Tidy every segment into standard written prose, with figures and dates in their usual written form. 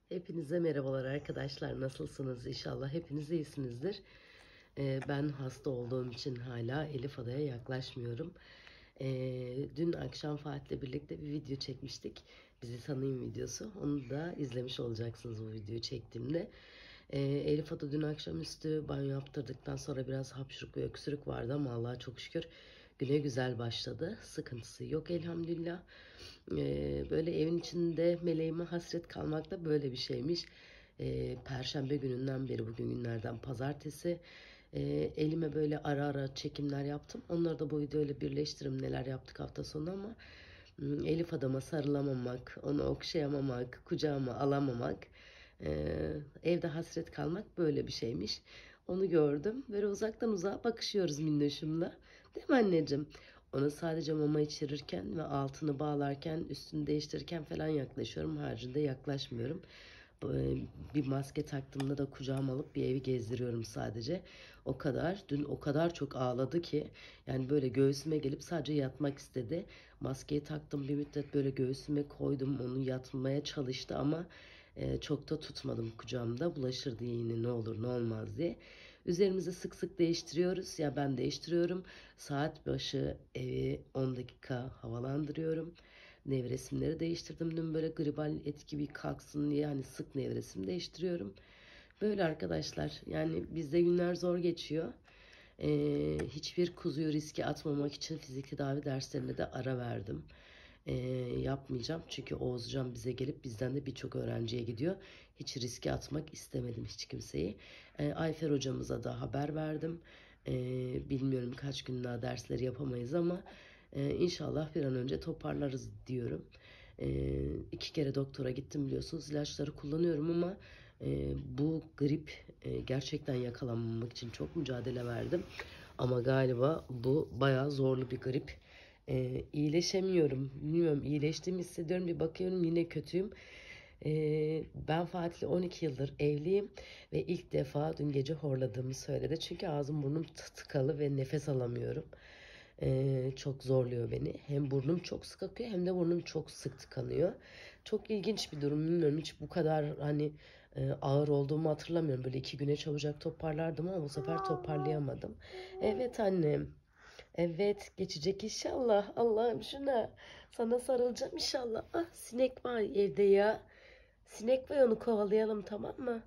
Hepinize merhabalar arkadaşlar. Nasılsınız? İnşallah hepiniz iyisinizdir. Ben hasta olduğum için hala Elif Ada'ya yaklaşmıyorum. Dün akşam Fatih'le birlikte bir video çekmiştik. Bizi tanıyın videosu. Onu da izlemiş olacaksınız bu videoyu çektiğimde. Elif Ada dün akşamüstü banyo yaptırdıktan sonra biraz hapşuruk ve öksürük vardı ama Allah'a çok şükür güne güzel başladı. Sıkıntısı yok elhamdülillah. Böyle evin içinde meleğime hasret kalmak da böyle bir şeymiş. Perşembe gününden beri, bugün günlerden pazartesi, elime böyle ara ara çekimler yaptım. Onları da bu videoyla birleştiririm, neler yaptık hafta sonu. Ama Elif Adama sarılamamak, onu okşayamamak, kucağıma alamamak, evde hasret kalmak böyle bir şeymiş. Onu gördüm. Böyle uzaktan uzağa bakışıyoruz minnoşumla. Değil mi anneciğim? Ona sadece mama içirirken ve altını bağlarken, üstünü değiştirirken falan yaklaşıyorum. Haricinde yaklaşmıyorum. Bir maske taktığımda da kucağıma alıp bir evi gezdiriyorum sadece. O kadar. Dün o kadar çok ağladı ki yani böyle göğsüme gelip sadece yatmak istedi. Maskeyi taktım, bir müddet böyle göğsüme koydum, onu yatmaya çalıştı ama çok da tutmadım kucağımda. Bulaşır diye, yine ne olur ne olmaz diye. Üzerimizi sık sık değiştiriyoruz. Ya ben değiştiriyorum. Saat başı evi 10 dakika havalandırıyorum. Nevresimleri değiştirdim. Dün böyle gribal etki bir kalksın diye hani sık nevresim değiştiriyorum. Böyle arkadaşlar, yani bizde günler zor geçiyor. Hiçbir kuzuyu riske atmamak için fizik tedavi derslerine de ara verdim. Yapmayacağım çünkü Oğuzcan bize gelip bizden de birçok öğrenciye gidiyor. Hiç riske atmak istemedim hiç kimseyi. Ayfer hocamıza da haber verdim. Bilmiyorum kaç gün daha dersleri yapamayız ama inşallah bir an önce toparlarız diyorum. 2 kere doktora gittim biliyorsunuz. İlaçları kullanıyorum ama bu grip gerçekten yakalanmamak için çok mücadele verdim. Ama galiba bu bayağı zorlu bir grip. İyileşemiyorum. Bilmiyorum, iyileştiğimi hissediyorum. Bir bakıyorum yine kötüyüm. Ben Fatih'le 12 yıldır evliyim ve ilk defa dün gece horladığımı söyledi. Çünkü ağzım burnum tıkalı ve nefes alamıyorum. Çok zorluyor beni. Hem burnum çok sık akıyor hem de burnum çok sık tıkanıyor. Çok ilginç bir durum. Bilmiyorum, hiç bu kadar hani ağır olduğumu hatırlamıyorum. Böyle 2 güne çabucak toparlardım ama bu sefer toparlayamadım. Evet annem. Evet, geçecek inşallah. Allah'ım şuna. Sana sarılacağım inşallah. Ah, sinek var evde ya. Sinek var, onu kovalayalım, tamam mı?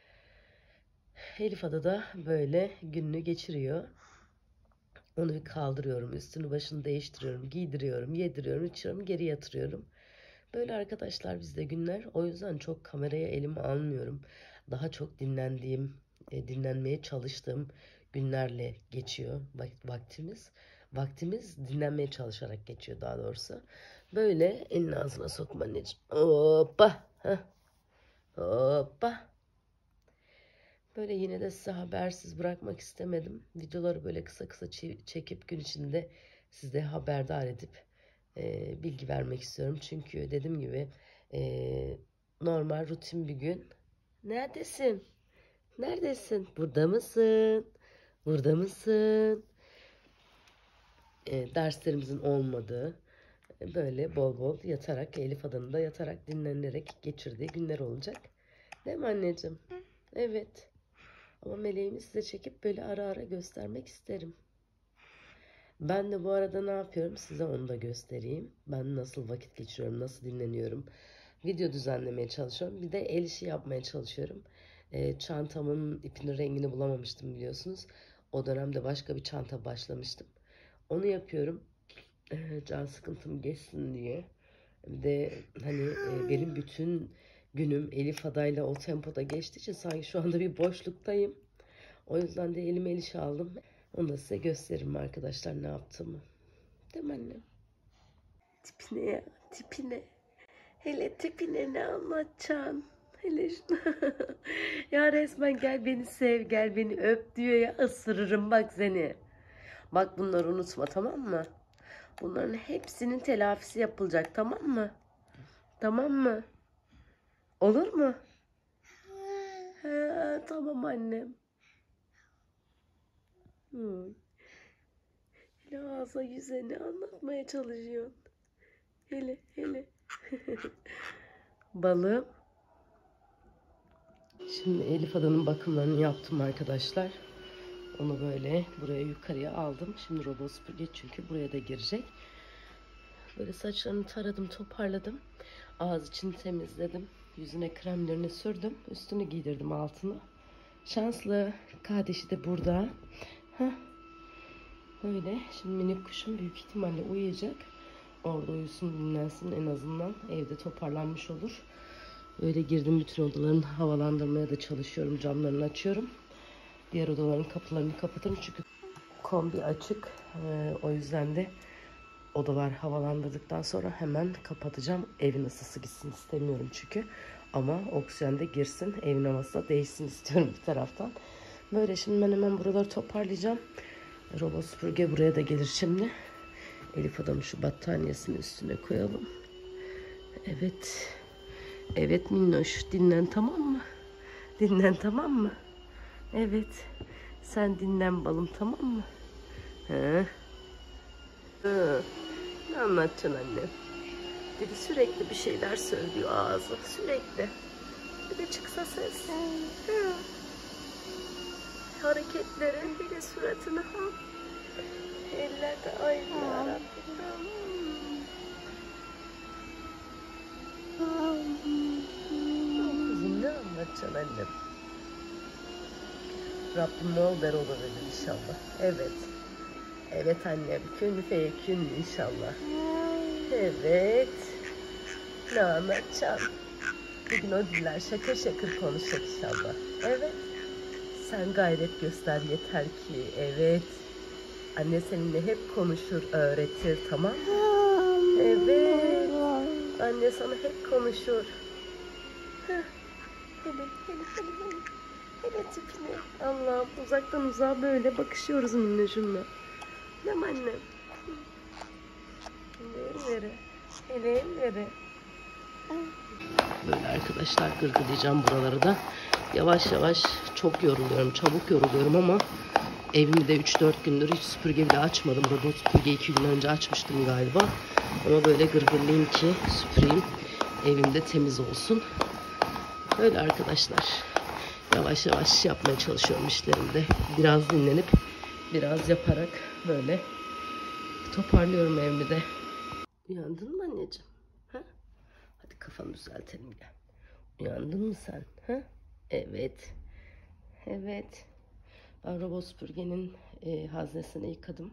Elif Ada da böyle gününü geçiriyor. Onu bir kaldırıyorum. Üstünü başını değiştiriyorum. Giydiriyorum. Yediriyorum. İçiyorum. Geri yatırıyorum. Böyle arkadaşlar bizde günler. O yüzden çok kameraya elimi almıyorum. Daha çok dinlenmeye çalıştığım günlerle geçiyor vaktimiz. Vaktimiz dinlenmeye çalışarak geçiyor daha doğrusu. Böyle elini ağzına sokma anneciğim. Hoppa. Heh. Hoppa. Böyle yine de size habersiz bırakmak istemedim. Videoları böyle kısa kısa çekip gün içinde size haberdar edip bilgi vermek istiyorum. Çünkü dediğim gibi normal rutin bir gün. Neredesin? Neredesin? Burada mısın? Burada mısın? Derslerimizin olmadığı, böyle bol bol yatarak, Elif Ada'nın da yatarak dinlenerek geçirdiği günler olacak. Değil mi anneciğim? Evet. Ama meleğimi size çekip böyle ara ara göstermek isterim. Ben de bu arada ne yapıyorum size onu da göstereyim. Ben nasıl vakit geçiriyorum, nasıl dinleniyorum. Video düzenlemeye çalışıyorum. Bir de el işi yapmaya çalışıyorum. Çantamın ipinin rengini bulamamıştım biliyorsunuz. O dönemde başka bir çanta başlamıştım. Onu yapıyorum. Can sıkıntım geçsin diye. Bir de hani benim bütün günüm Elif Ada'yla o tempoda geçtiği için sanki şu anda bir boşluktayım. O yüzden de elime el işi aldım. Onu da size gösteririm arkadaşlar ne yaptığımı. Değil mi annem? Tipine ya, tipine. Hele tipine ne anlatacaksın? Hele şuna. Ya resmen gel beni sev, gel beni öp diyor ya. Isırırım bak seni. Bak bunları unutma, tamam mı? Bunların hepsinin telafisi yapılacak, tamam mı? Tamam mı? Olur mu? He, tamam annem. Hele ağza yüze ne anlatmaya çalışıyorsun? Hele hele. Balım. Şimdi Elif Ada'nın bakımlarını yaptım arkadaşlar. Onu böyle buraya yukarıya aldım. Şimdi robot süpürge çünkü buraya da girecek. Böyle saçlarını taradım, toparladım. Ağız için temizledim. Yüzüne kremlerini sürdüm. Üstünü giydirdim altına. Şanslı. Kardeşi de burada. Heh. Böyle. Şimdi minik kuşum büyük ihtimalle uyuyacak. Orada uyusun, dinlensin, en azından evde toparlanmış olur. Öyle girdim, bütün odaların havalandırmaya da çalışıyorum. Camlarını açıyorum. Diğer odaların kapılarını kapatırım çünkü kombi açık. O yüzden de odalar havalandırdıktan sonra hemen kapatacağım. Evin ısısı gitsin istemiyorum çünkü. Ama oksijen de girsin, evin havası da değişsin istiyorum bir taraftan. Böyle şimdi ben hemen buraları toparlayacağım. Robot süpürge buraya da gelir şimdi. Elif Adam'ın şu battaniyesini üstüne koyalım. Evet. Evet minnoş, dinlen tamam mı? Dinlen tamam mı? Evet. Sen dinlen balım tamam mı? He. Hı. Ne anlatacaksın annem? Dedi sürekli bir şeyler söylüyor ağzı. Sürekli. Bir de çıksa ses. Hı. Hareketleri, bir de suratını. Ha. Eller de aynı yarabbim. Kızım ne anlatacaksın annem? Rabbim ne ol der olabilir inşallah. Evet. Evet annem. Kün feyekün inşallah. Evet. Ne anlatacaksın? Bugün o diller şakır şakır konuşacak inşallah. Evet. Sen gayret göster yeter ki. Evet. Anne seninle hep konuşur, öğretir, tamam mı? Evet. Anne sana hep konuşur. Heh. Hele tipine. Allah'ım uzaktan uzağa böyle bakışıyoruz minnoşumla. Değil mi annem? Hele. Böyle arkadaşlar gırgılayacağım buraları da. Yavaş yavaş çok yoruluyorum, çabuk yoruluyorum ama evimi de 3-4 gündür hiç süpürge bile açmadım. Robot süpürge 2 gün önce açmıştım galiba. Ama böyle gırgırlayayım ki süpüreyim. Evim de temiz olsun. Böyle arkadaşlar. Yavaş yavaş yapmaya çalışıyorum işlerimde. Biraz dinlenip biraz yaparak böyle toparlıyorum evimi de. Uyandın mı anneciğim? Ha? Hadi kafanı düzeltelim gel. Uyandın mı sen? Ha? Evet. Evet. Ben robot süpürgenin haznesini yıkadım.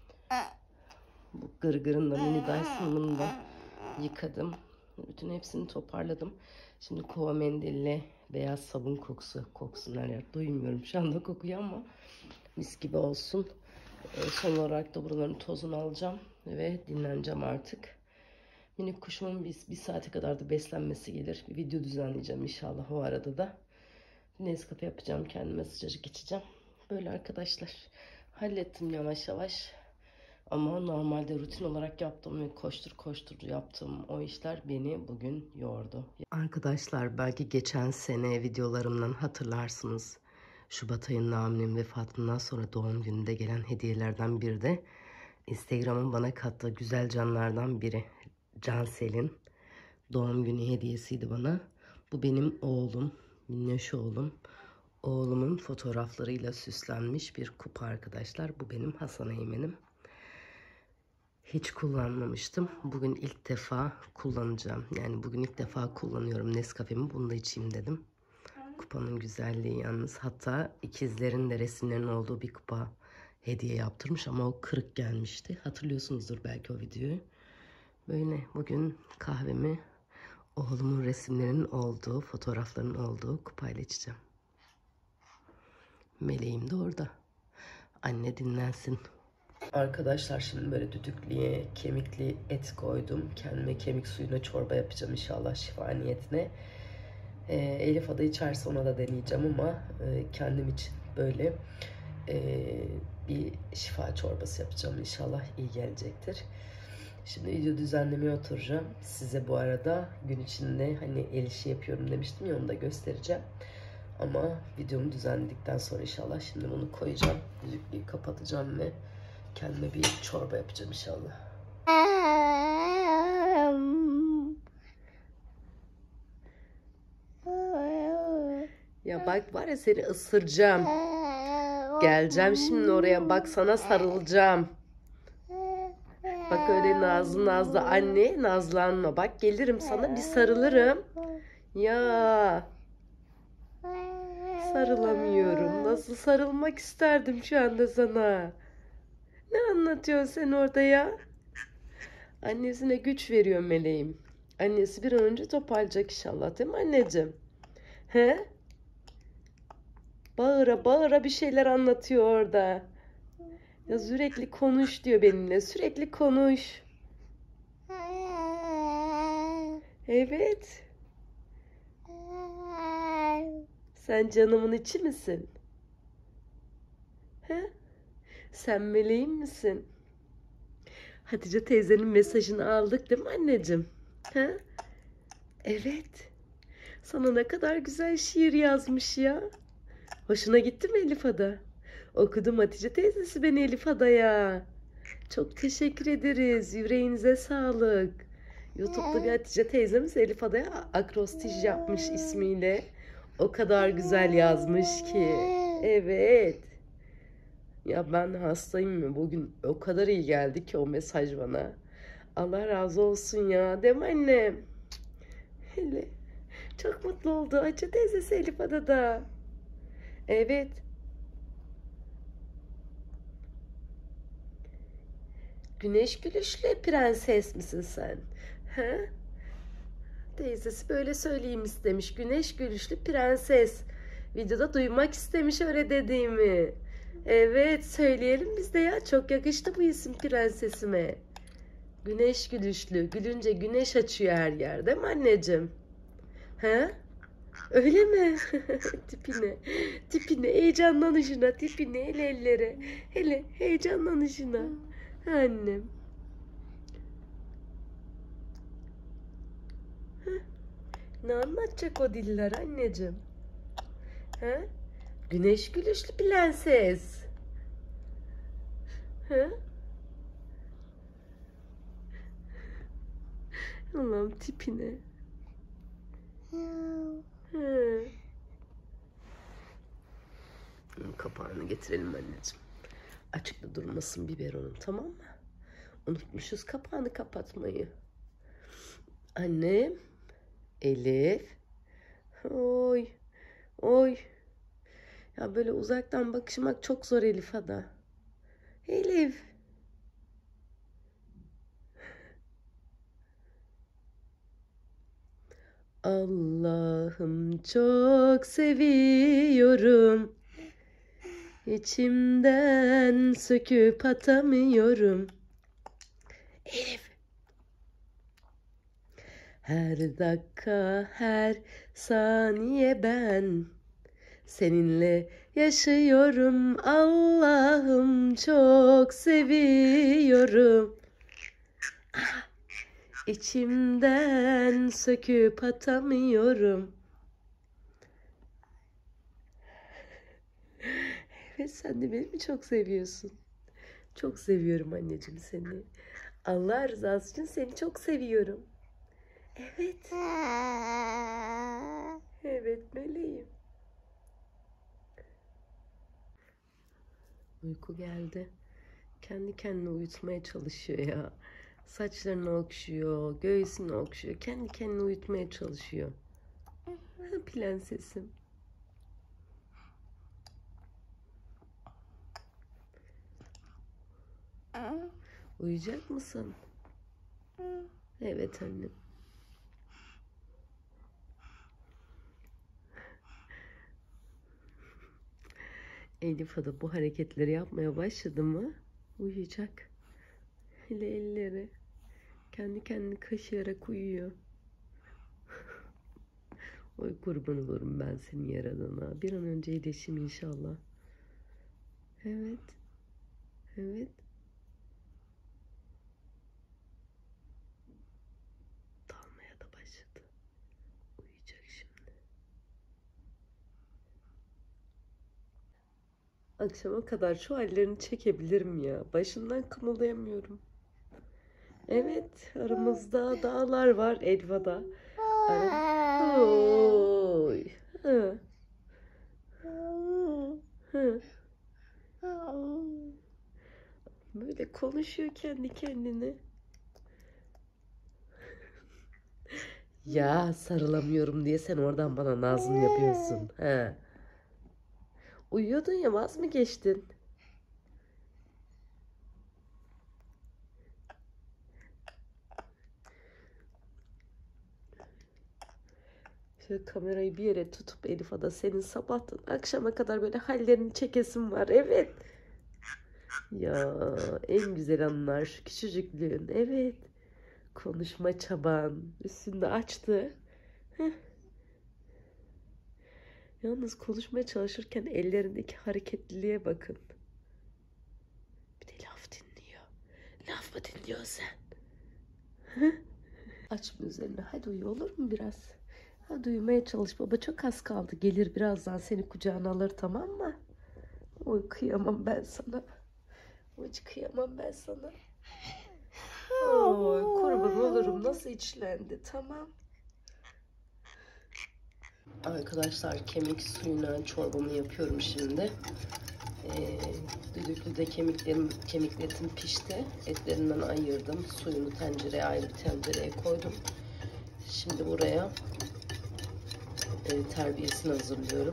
Bu gırgırın da mini Dyson'ın da yıkadım. Bütün hepsini toparladım. Şimdi kova mendille beyaz sabun koksun her yer. Duymuyorum şu anda kokuyu ama mis gibi olsun. Son olarak da buraların tozunu alacağım ve dinleneceğim artık. Minik kuşumun bir saate kadar da beslenmesi gelir. Bir video düzenleyeceğim inşallah o arada da. Nescafe yapacağım, kendime sıcacık içeceğim. Böyle arkadaşlar. Hallettim yavaş yavaş. Ama normalde rutin olarak yaptığım ve koştur yaptığım o işler beni bugün yordu. Arkadaşlar belki geçen sene videolarımdan hatırlarsınız. Şubat ayında annemin vefatından sonra doğum gününde gelen hediyelerden biri de Instagram'ın bana kattığı güzel canlardan biri. Cansel'in doğum günü hediyesiydi bana. Bu benim oğlum, minnoş oğlum. Oğlumun fotoğraflarıyla süslenmiş bir kupa arkadaşlar. Bu benim Hasan Eymen'im. Hiç kullanmamıştım. Bugün ilk defa kullanacağım. Yani bugün ilk defa kullanıyorum Nescafe'mi. Bunu da içeyim dedim. Kupanın güzelliği yalnız. Hatta ikizlerin de resimlerinin olduğu bir kupa hediye yaptırmış ama o kırık gelmişti. Hatırlıyorsunuzdur belki o videoyu. Böyle bugün kahvemi oğlumun resimlerinin olduğu, fotoğraflarının olduğu kupayla içeceğim. Meleğim de orada. Anne dinlensin. Arkadaşlar şimdi böyle düdüklüye kemikli et koydum. Kendime kemik suyuna çorba yapacağım inşallah şifa niyetine. Elif Ada içerse ona da deneyeceğim ama kendim için böyle bir şifa çorbası yapacağım. İnşallah iyi gelecektir. Şimdi video düzenlemeye oturacağım. Size bu arada gün içinde hani el işi yapıyorum demiştim ya, onu da göstereceğim. Ama videomu düzenledikten sonra inşallah şimdi bunu koyacağım. Düdüklüyü kapatacağım ve kendime bir çorba yapacağım inşallah. Ya bak var ya seni ısıracağım. Geleceğim şimdi oraya bak sana sarılacağım. Bak öyle nazlı nazlı anne nazlanma. Bak gelirim sana bir sarılırım. Ya sarılamıyorum. Nasıl sarılmak isterdim şu anda sana. Ne anlatıyorsun sen orada ya? Annesine güç veriyor meleğim. Annesi bir an önce toparlayacak inşallah değil mi anneciğim? He? Bağıra bağıra bir şeyler anlatıyor orada. Ya sürekli konuş diyor benimle. Sürekli konuş. Evet. Sen canımın içi misin? He? Sen meleğim misin? Hatice teyzenin mesajını aldık değil mi anneciğim? He? Evet. Sana ne kadar güzel şiir yazmış ya. Hoşuna gitti mi Elif Ada? Okudum Hatice teyzesi beni Elif Ada'ya. Çok teşekkür ederiz. Yüreğinize sağlık. YouTube'da bir Hatice teyzemiz Elif Ada'ya akrostiş yapmış ismiyle. O kadar güzel yazmış ki. Evet. Ya ben hastayım mı? Bugün o kadar iyi geldi ki o mesaj bana. Allah razı olsun ya. Değil mi annem? Hele. Çok mutlu oldu. Hatice teyzesi Elif Ada'da. Evet. Güneş gülüşlü prenses misin sen? He? Teyzesi böyle söyleyeyim istemiş. Güneş gülüşlü prenses. Videoda duymak istemiş öyle dediğimi. Evet söyleyelim biz de ya. Çok yakıştı bu isim prensesime. Güneş gülüşlü. Gülünce güneş açıyor her yer değil mi anneciğim? He? Öyle mi? Tipine. Tipine. Heyecanlanışına. Tipine. Hele ellere. Hele heyecanlanışına. Annem. Ne anlatacak o diller anneciğim? He? Güneş gülüşlü prenses. He? Allah'ım tipine. He. Kapağını getirelim anneciğim. Açıkta durmasın biberonun tamam mı? Unutmuşuz kapağını kapatmayı. Annem. Elif. Oy. Oy. Ya böyle uzaktan bakışmak çok zor Elif Ada. Elif. Allah'ım çok seviyorum. İçimden söküp atamıyorum. Elif. Her dakika, her saniye ben seninle yaşıyorum. Allah'ım çok seviyorum. İçimden söküp atamıyorum. Evet sen de beni mi çok seviyorsun? Çok seviyorum anneciğim seni. Allah rızası için seni çok seviyorum. Evet. Evet meleğim. Uyku geldi. Kendi kendine uyutmaya çalışıyor ya. Saçlarını okşuyor, göğsünü okşuyor. Kendi kendine uyutmaya çalışıyor. Ha, prensesim. Uyuyacak mısın? Evet annem. Elif Ada bu hareketleri yapmaya başladı mı uyuyacak. Hele elleri. Kendi kendini kaşıyarak uyuyor. Oy kurban olurum ben senin yaradana. Bir an önce iyileşim inşallah. Evet. Evet. Dalmaya da başladı. Uyuyacak şimdi. Akşama kadar şu hallerini çekebilirim ya. Başından kımıldayamıyorum. Evet, aramızda dağlar var Elva'da. Oy. Hı. konuşuyor kendi kendine. Ya sarılamıyorum diye sen oradan bana naz mı yapıyorsun? He. Uyuyordun ya, vaz mı geçtin? Şöyle kamerayı bir yere tutup Elif Ada, senin sabahtan akşama kadar böyle hallerini çekesim var. Evet. Ya en güzel anlar şu küçücüklüğün. Evet. Konuşma çaban. Üstünde açtı. Heh. Yalnız konuşmaya çalışırken ellerindeki hareketliliğe bakın. Bir de laf dinliyor. Laf mı dinliyorsun sen? Açma üzerine. Hadi uyu, olur mu biraz? Hadi uyumaya çalış baba. Çok az kaldı. Gelir birazdan seni kucağına alır, tamam mı? Oy kıyamam ben sana. Oy kıyamam ben sana. Oy kurban olurum. Nasıl içlendi. Tamam. Arkadaşlar kemik suyuna çorbamı yapıyorum şimdi. Düdüklüde kemiklerim pişti. Etlerinden ayırdım. Suyunu tencereye, ayrı bir tencereye koydum. Şimdi buraya terbiyesini hazırlıyorum.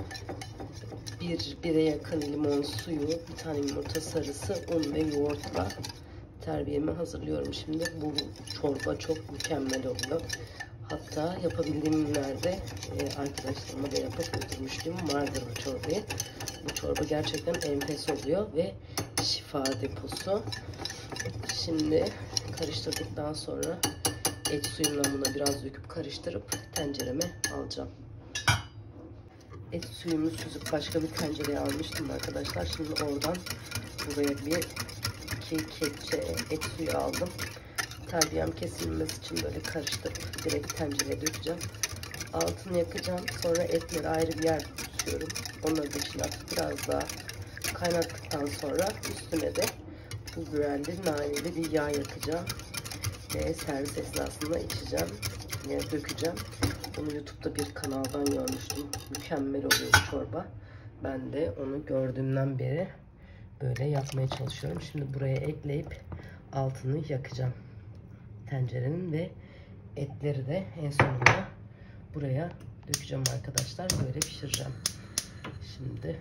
Bire yakın limon suyu, bir tane yumurta sarısı, un ve yoğurtla terbiyemi hazırlıyorum şimdi. Bu çorba çok mükemmel oluyor. Hatta yapabildiğim günlerde arkadaşlarıma da yapıp götürmüştüm. Vardır bu çorbayı. Bu çorba gerçekten enfes oluyor ve şifa deposu. Şimdi karıştırdıktan sonra et suyundan buna biraz döküp karıştırıp tencereme alacağım. Et suyumu süzüp başka bir tencereye almıştım arkadaşlar. Şimdi oradan buraya iki kepçe et suyu aldım. Terbiyem kesilmesi için böyle karıştırıp direkt tencereye dökeceğim. Altını yakacağım. Sonra etleri ayrı bir yer tutuyorum. Onları da içine atıp biraz daha kaynattıktan sonra üstüne de pul biberli, naneli bir yağ yakacağım. Ve servis esnasında içeceğim. Yani dökeceğim. Onu YouTube'da bir kanaldan görmüştüm. Mükemmel oluyor bu çorba. Ben de onu gördüğümden beri böyle yapmaya çalışıyorum. Şimdi buraya ekleyip altını yakacağım tencerenin ve etleri de en sonunda buraya dökeceğim arkadaşlar. Böyle pişireceğim. Şimdi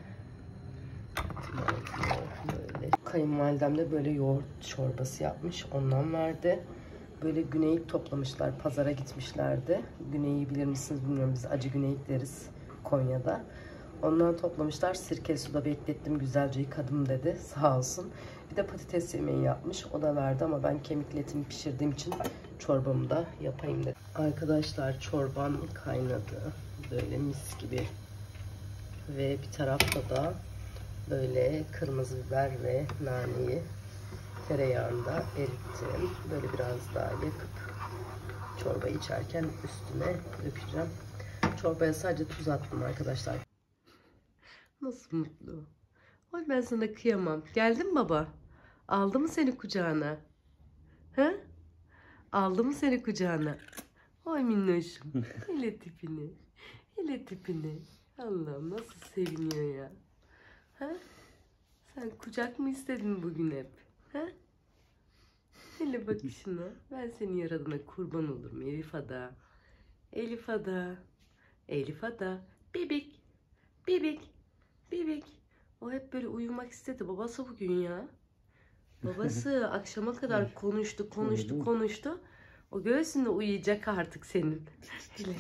böyle kayınvalidem de böyle yoğurt çorbası yapmış. Ondan verdi. Böyle güneyik toplamışlar. Pazara gitmişlerdi. Güneyi bilir misiniz bilmiyorum. Biz acı güneyik deriz Konya'da. Ondan toplamışlar. Sirke suda beklettim. Güzelce yıkadım dedi. Sağ olsun. Bir de patates yemeği yapmış. O da verdi ama ben kemikli etimi pişirdiğim için çorbamı da yapayım dedim. Arkadaşlar çorbam kaynadı. Böyle mis gibi. Ve bir tarafta da böyle kırmızı biber ve naneyi tereyağında erittim. Böyle biraz daha yakıp çorba içerken üstüne dökeceğim. Çorbaya sadece tuz attım arkadaşlar. Nasıl mutlu. Oy ben sana kıyamam. Geldin baba? Aldı mı seni kucağına? He? Aldı mı seni kucağına? Oy minnoşum. Hele tipini. Hele tipini. Allah'ım nasıl seviniyor ya. He? Sen kucak mı istedin bugün hep? He? Hele bakışına. Ben senin yaradana kurban olurum Elif Ada. Elif Ada. Elif Ada. Bebek. Bebek. Bebek. O hep böyle uyumak istedi. Babası bugün ya. Babası akşama kadar konuştu. O göğsünde uyuyacak artık senin. Dile.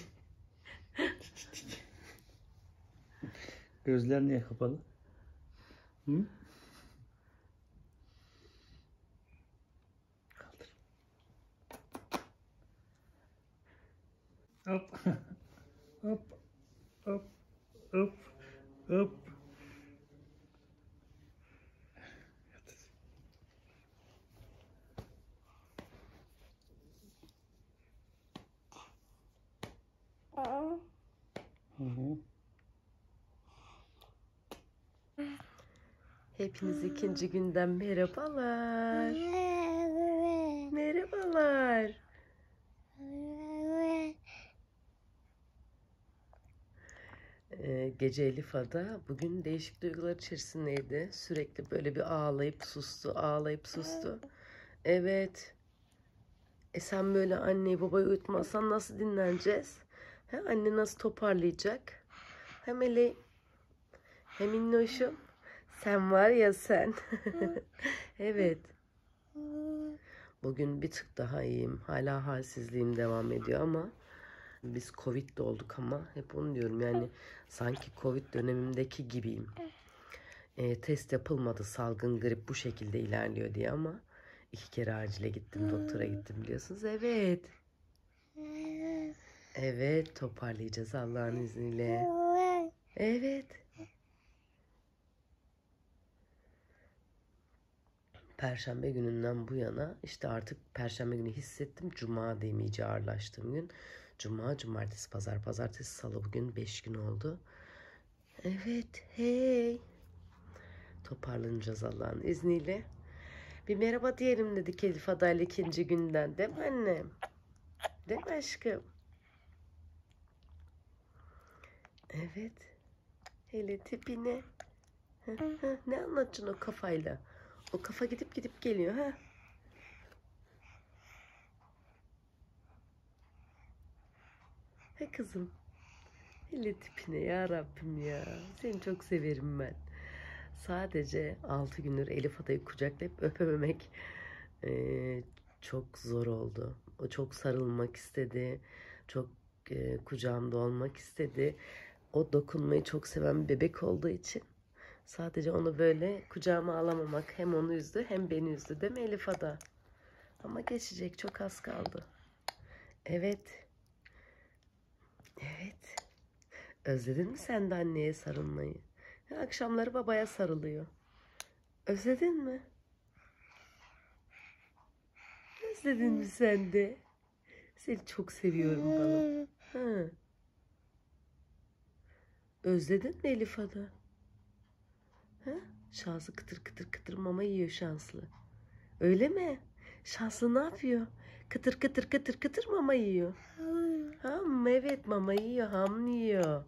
Gözler niye kapalı? Hı? Kaldır. Hop. Hop. Hop. Hop. Hop. Hı hı. Hepiniz ikinci günden merhabalar. Merhabalar. Gece Elif Ada bugün değişik duygular içerisindeydi. Sürekli böyle bir ağlayıp sustu, ağlayıp sustu. Evet. Sen böyle anneyi babayı uyutmazsan nasıl dinleneceğiz? He, anne nasıl toparlayacak? Hem Meleğim, hem minnoşum. Sen var ya sen. Evet. Bugün bir tık daha iyiyim. Hala halsizliğim devam ediyor ama biz Covid'de olduk ama hep onu diyorum yani sanki Covid dönemimdeki gibiyim. Test yapılmadı, salgın grip bu şekilde ilerliyor diye ama 2 kere acile gittim, doktora gittim biliyorsunuz. Evet. Evet, toparlayacağız Allah'ın izniyle. Evet. Perşembe gününden bu yana işte artık Perşembe günü hissettim. Cuma diyeyim iyice ağırlaştığım gün. Cuma, cumartesi, pazar, pazartesi, salı bugün 5 gün oldu. Evet, hey. Toparlanacağız Allah'ın izniyle. Bir merhaba diyelim dedik Elif Ada'yla ikinci günden. Değil mi annem? Değil mi aşkım? Evet. Hele tipine. Ne anlatacaksın o kafayla? O kafa gidip gidip geliyor ha? He kızım. Hele tipine ya Rabbim ya. Seni çok severim ben. Sadece 6 gündür Elif Ada'yı kucaklayıp öpememek çok zor oldu. O çok sarılmak istedi. Çok kucağımda olmak istedi. O dokunmayı çok seven bir bebek olduğu için sadece onu böyle kucağıma alamamak hem onu üzdü hem beni üzdü değil mi Elif Ada? Ama geçecek, çok az kaldı. Evet. Evet. Özledin mi sen de anneye sarılmayı? Akşamları babaya sarılıyor. Özledin mi? Özledin mi sen de? Seni çok seviyorum balım. Ha. Özledin mi Elif Ada? Ha? Şanslı kıtır kıtır kıtır mama yiyor şanslı. Öyle mi? Şanslı ne yapıyor? Kıtır kıtır kıtır kıtır mama yiyor. Ham, evet mama yiyor, ham yiyor.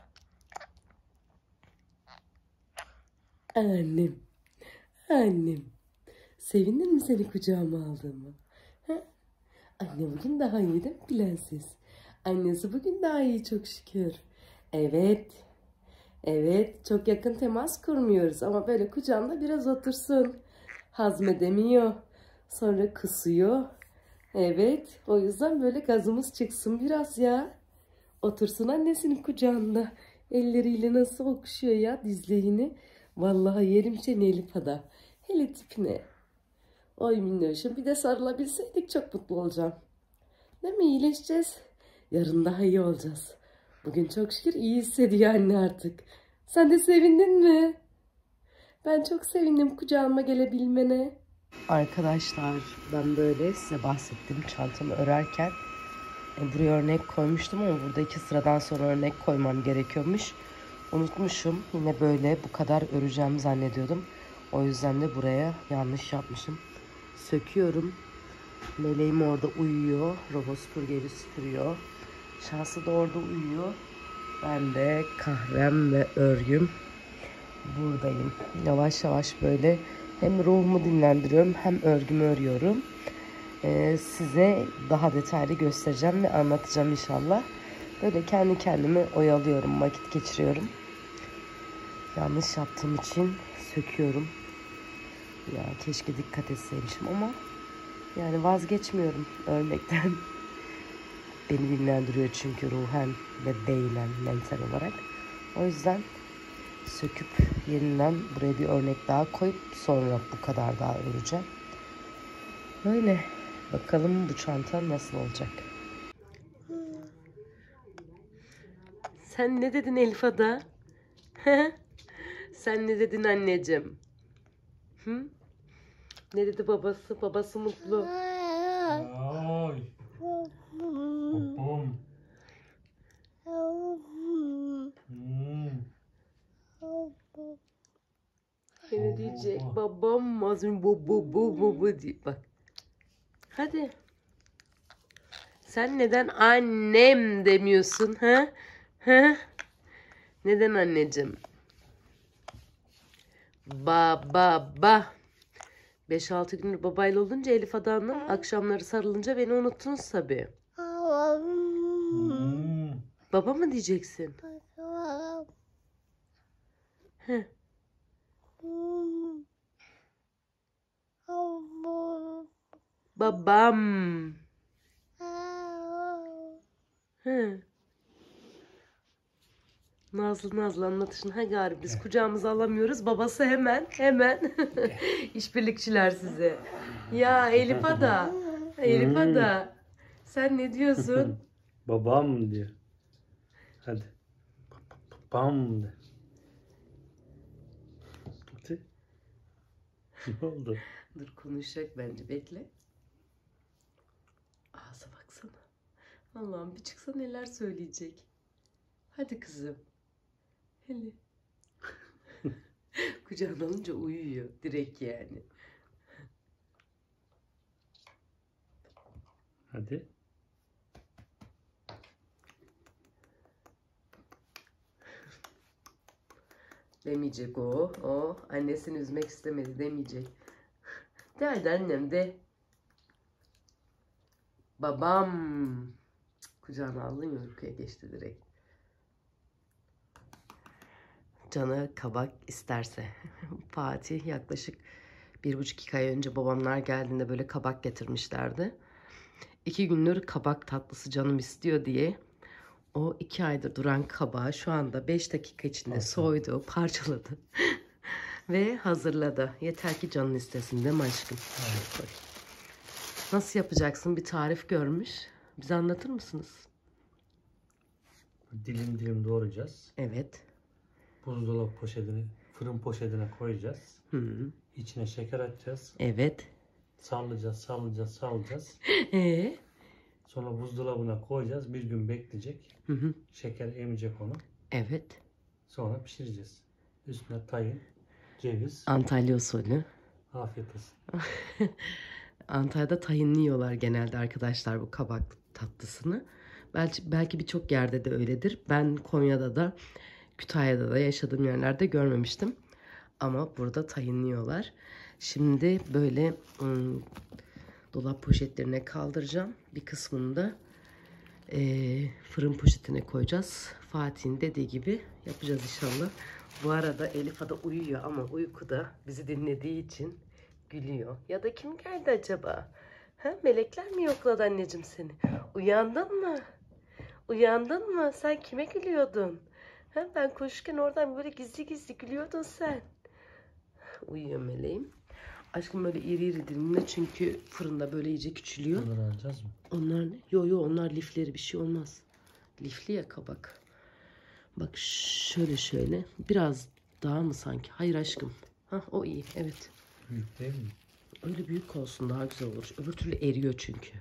Annem, annem. Sevindin mi seni kucağıma aldığımı? Ha? Anne bugün daha iyi değil mi Prenses? Annesi bugün daha iyi çok şükür. Evet. Evet, çok yakın temas kurmuyoruz ama böyle kucağımda biraz otursun. Hazmedemiyor. Sonra kusuyor. Evet, o yüzden böyle gazımız çıksın biraz ya. Otursun annesinin kucağında. Elleriyle nasıl okşuyor ya dizlerini. Vallahi yerim seni Elif Ada. Hele tipine. Oy minnoşum, bir de sarılabilseydik çok mutlu olacağım. Değil mi? İyileşeceğiz. Yarın daha iyi olacağız. Bugün çok şükür iyi hissediyor anne artık. Sen de sevindin mi? Ben çok sevindim kucağıma gelebilmene. Arkadaşlar ben böyle size bahsettim çantamı örerken. Buraya örnek koymuştum ama burada 2 sıradan sonra örnek koymam gerekiyormuş. Unutmuşum. Yine böyle bu kadar öreceğimi zannediyordum. O yüzden de buraya yanlış yapmışım. Söküyorum. Meleğim orada uyuyor. Robot süpürgeyi süpürüyor. Şanslı da orada uyuyor. Ben de kahvem ve örgüm buradayım. Yavaş yavaş böyle hem ruhumu dinlendiriyorum hem örgümü örüyorum. Size daha detaylı göstereceğim ve anlatacağım inşallah. Böyle kendi kendime oyalıyorum, vakit geçiriyorum. Yanlış yaptığım için söküyorum. Ya keşke dikkat etseymişim ama yani vazgeçmiyorum örmekten. Beni dinlendiriyor çünkü ruhen ve beynen, mental olarak. O yüzden söküp yeniden buraya bir örnek daha koyup sonra bu kadar daha öreceğim. Böyle. Bakalım bu çanta nasıl olacak. Sen ne dedin Elif Ada? Sen ne dedin anneciğim? Hı? Ne dedi babası? Babası mutlu. Ay. Babam. Ne diyecek? Babam az önce baba diye. Bak. Hadi. Sen neden annem demiyorsun ha? Ha? Neden anneciğim? Ba. 5-6 gündür babayla olunca Elif Ada Hanım, akşamları sarılınca beni unuttunuz tabii. Baba mı diyeceksin? Heh. Babam. He. Nazlı anlatışın. Ha gari biz kucağımıza alamıyoruz. Babası hemen. İşbirlikçiler size. Ya Elif Ada. Sen ne diyorsun? Babam diyor. Hadi. Babam de. Hadi. Ne oldu? Dur konuşacak bence. Bekle. Ağza baksana. Allah'ım bir çıksa neler söyleyecek. Hadi kızım. Hele. Kucağına alınca uyuyor. Direkt yani. Hadi. Demeyecek o. O annesini üzmek istemedi demeyecek. De hadi annem de. Babam. Kucağına aldın ya uykuya geçti direkt. Canı kabak isterse. Fatih yaklaşık 1,5-2 ay önce babamlar geldiğinde böyle kabak getirmişlerdi. 2 gündür kabak tatlısı canım istiyor diye o 2 aydır duran kabağı şu anda 5 dakika içinde soydu, parçaladı ve hazırladı. Yeter ki canın istesin değil mi aşkım? Evet. Nasıl yapacaksın? Bir tarif görmüş. Bize anlatır mısınız? Dilim doğrayacağız. Evet. Buzdolabı poşetini, fırın poşetine koyacağız. Hı. İçine şeker atacağız. Evet. Sallayacağız. Ee? Sonra buzdolabına koyacağız. Bir gün bekleyecek. Hı. Şeker emecek onu. Evet. Sonra pişireceğiz. Üstüne tahin, ceviz. Antalya usulü. Afiyet olsun. Antalya'da tahinli yiyorlar genelde arkadaşlar bu kabak tatlısını. Belki birçok yerde de öyledir. Ben Konya'da da Kütahya'da da yaşadığım yerlerde görmemiştim. Ama burada tahinli yiyorlar. Şimdi böyle dolap poşetlerine kaldıracağım. Bir kısmını da fırın poşetine koyacağız. Fatih'in dediği gibi yapacağız inşallah. Bu arada Elif Ada uyuyor ama uykuda bizi dinlediği için gülüyor. Ya da kim geldi acaba? Ha, melekler mi yokladı anneciğim seni? Uyandın mı? Uyandın mı? Sen kime gülüyordun? Ha, ben koşurken oradan böyle gizli gülüyordun sen. Uyuyor meleğim. Aşkım böyle iri dilimle çünkü fırında böyle iyice küçülüyor. Onları alacağız mı? Onlar ne? Yo onlar lifleri bir şey olmaz. Lifli ya kabak. Bak şöyle. Biraz daha mı sanki? Hayır aşkım. Ha o iyi evet. Büyük değil mi? Öyle büyük olsun daha güzel olur. Öbür türlü eriyor çünkü.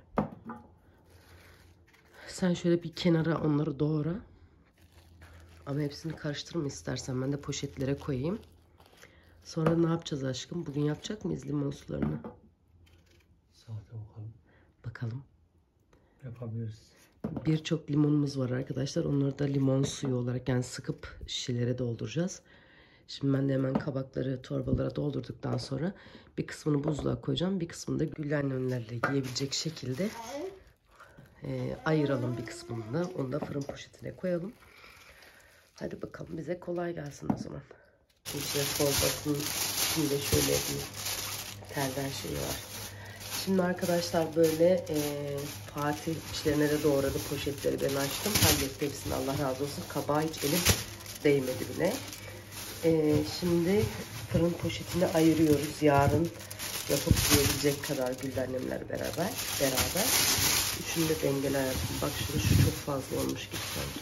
Sen şöyle bir kenara onları doğra. Ama hepsini karıştırma istersen. Ben de poşetlere koyayım. Sonra ne yapacağız aşkım? Bugün yapacak mıyız limon sularını? Saate bakalım. Bakalım. Yapabiliriz. Birçok limonumuz var arkadaşlar. Onları da limon suyu olarak yani sıkıp şişelere dolduracağız. Şimdi ben de hemen kabakları torbalara doldurduktan sonra bir kısmını buzluğa koyacağım. Bir kısmını da gülen önlerle yiyebilecek şekilde ayıralım bir kısmını da. Onu da fırın poşetine koyalım. Hadi bakalım bize kolay gelsin o zaman. İçine torbasının içinde şöyle bir telden şey var. Şimdi arkadaşlar böyle Fatih içlerine de doğradı poşetleri ben açtım. Halletti hepsini Allah razı olsun. Kabağa hiç elim değmedi bile. Şimdi fırın poşetini ayırıyoruz. Yarın yapıp yiyebilecek kadar Güldennemler beraber. Üçünü de dengeli hayatım. Bak şu çok fazla olmuş gibi sanki.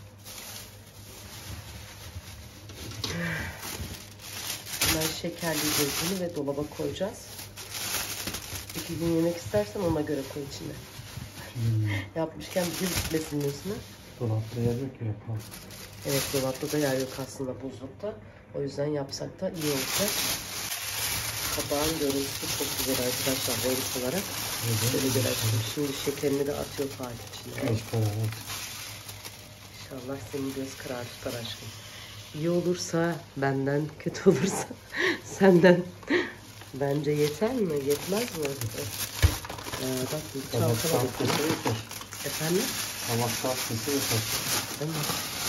Hemen şekerleyeceğiz bunu ve dolaba koyacağız. 2 gün yemek istersen ona göre koy içine. Yapmışken bir gün gitmesin üstüne. Dolapta yer yok ki yapalım. Evet dolapta da yer yok aslında buzlukta. O yüzden yapsak da iyi olacak. Kabağın görüntüsü çok güzel arkadaşlar renk olarak. Şöyle görelim. Şimdi şekerini de atıyor Fatih içine. İnşallah İnşallah senin göz kırar tutar aşkım. İyi olursa benden, kötü olursa senden. Bence yeter mi? Yetmez mi? Bak bir çalkala bakayım. Efendim? Ama saat nesi yeter? Değil mi?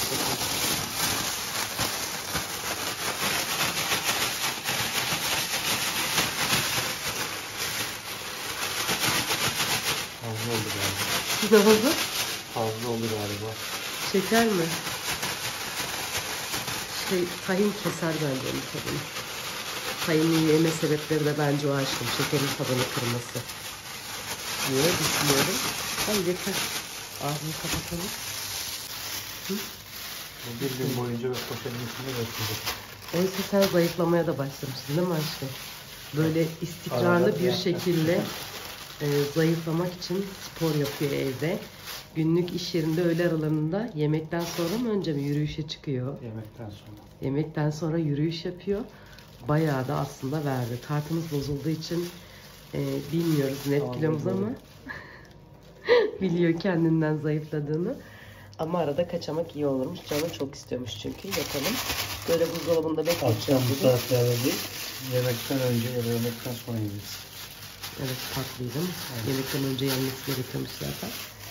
Fazla oldu galiba. Ne oldu? Fazla oldu galiba. Şeker mi? Tahin keser bence onun tadını. Tahinin yeme sebepleri de bence o aşkım. Şekerin tadını kırması. Niye düşünüyorum? Ay yeter. Ağzını kapatalım. Hı? Bir gün boyunca ve poşetin içinde bekleyecek. Oysa sen zayıflamaya da başlamışsın değil mi aşkım? Böyle istikrarlı bir şekilde zayıflamak için spor yapıyor evde. Günlük iş yerinde öğle aralarında yemekten sonra mı önce mi yürüyüşe çıkıyor? Yemekten sonra. Yemekten sonra yürüyüş yapıyor. Bayağı da aslında verdi. Tartımız bozulduğu için bilmiyoruz net kilomuzu ama biliyor kendinden zayıfladığını. Ama arada kaçamak iyi olurmuş. Canı çok istiyormuş çünkü. Yapalım. Böyle buzdolabında bekleteceğim. Akşam bu saatlerde değil. Yemekten önce ya da yemekten sonra yiyeceğiz. Evet, tatlıydı mı? Evet. Yemekten önce yenmesi gerekiyormuş zaten.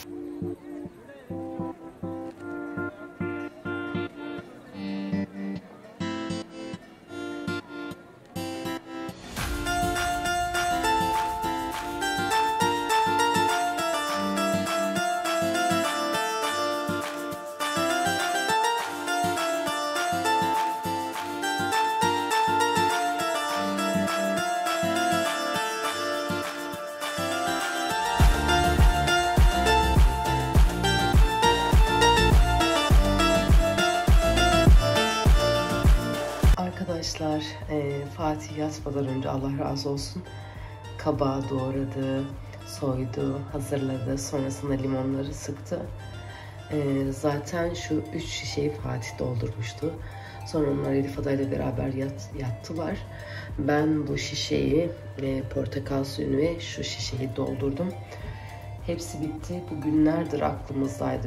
Arkadaşlar Fatih yatmadan önce Allah razı olsun kabağı doğradı, soydu, hazırladı. Sonrasında limonları sıktı. Zaten şu 3 şişeyi Fatih doldurmuştu. Sonra onlar Elif adayla beraber yattılar. Ben bu şişeyi portakal suyunu ve şu şişeyi doldurdum. Hepsi bitti. Bu günlerdir aklımızdaydı.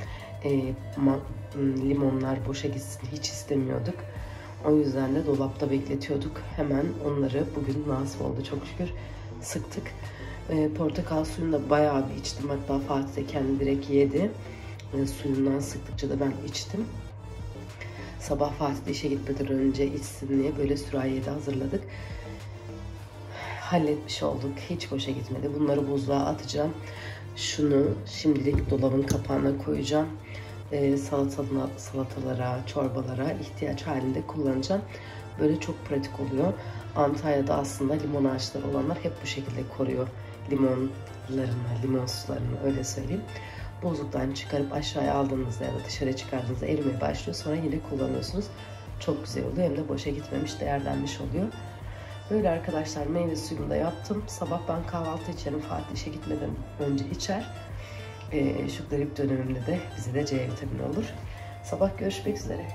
Limonlar boşa gitsin hiç istemiyorduk. O yüzden de dolapta bekletiyorduk. Hemen onları bugün nasip oldu çok şükür sıktık. Portakal suyunu da bayağı bir içtim. Hatta Fatih de kendi direkt yedi. Suyundan sıktıkça da ben içtim. Sabah Fatih işe gitmeden önce içsin diye böyle sürahiye de hazırladık. Halletmiş olduk. Hiç boşa gitmedi. Bunları buzluğa atacağım. Şunu şimdilik dolabın kapağına koyacağım. Salatalara, çorbalara ihtiyaç halinde kullanacağım. Böyle çok pratik oluyor. Antalya'da aslında limon ağaçları olanlar hep bu şekilde koruyor limonlarını, limon sularını öyle söyleyeyim. Buzluktan çıkarıp aşağıya aldığınızda ya da dışarı çıkardığınızda erimeye başlıyor. Sonra yine kullanıyorsunuz. Çok güzel oluyor. Hem de boşa gitmemiş, değerlenmiş oluyor. Böyle arkadaşlar meyve suyunu da yaptım. Sabah ben kahvaltı içerim. Fatih işe gitmeden önce içer. Şu grip döneminde de bize de C vitamini olur. Sabah görüşmek üzere.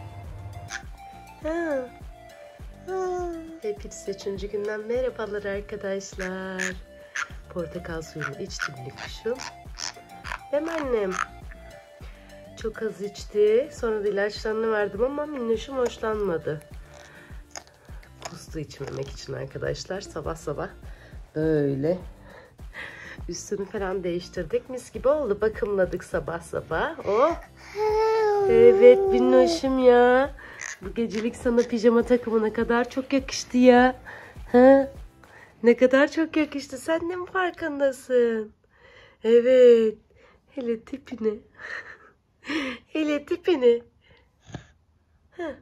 Hepinize 3. günden merhabalar arkadaşlar. Portakal suyunu içtim Nikuş'um. Hem annem çok az içti. Sonra da ilaçlarını verdim ama minnoşum hoşlanmadı. Kustu içmemek için arkadaşlar. Sabah sabah böyle üstünü falan değiştirdik. Mis gibi oldu. Bakımladık sabah sabah. Oh. Evet minnoşum ya. Bu gecelik sana pijama takımına kadar çok yakıştı ya. Ha? Ne kadar çok yakıştı. Sen de mi farkındasın? Evet. Hele tipini. Hele tipini. Ha.